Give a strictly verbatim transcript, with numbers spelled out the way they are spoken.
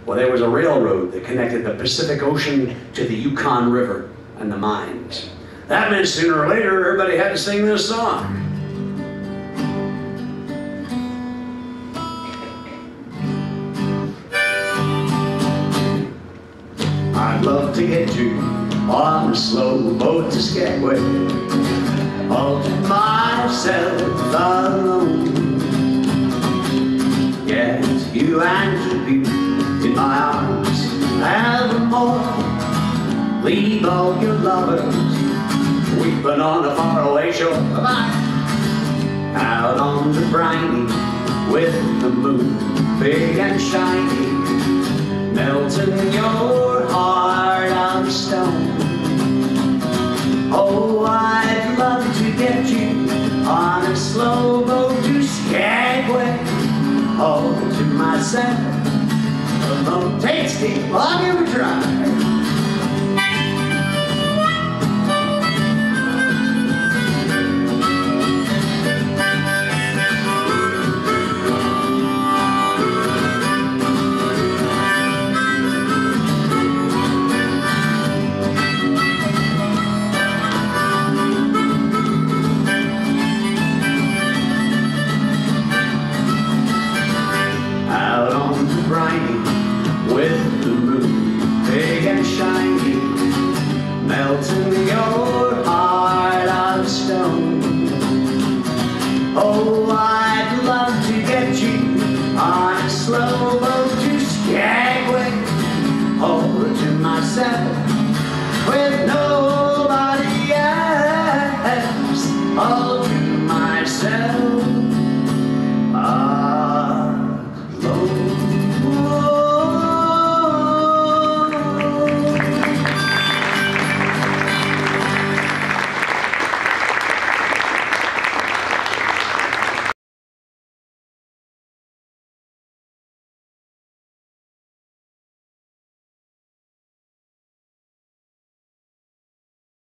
Well, there was a railroad that connected the Pacific Ocean to the Yukon River and the mines. That meant sooner or later everybody had to sing this song. I'd love to get you on a slow boat to Skagway, all to myself alone. Yes, you and you in my arms evermore. Leave all your lovers weeping on a faraway shore. Bye-bye. Out on the briny with the moon big and shiny, melting your heart of stone. Oh, I'd love to get you on a slow boat to Skagway, all to myself alone. Tasty, well, I'll give it a try.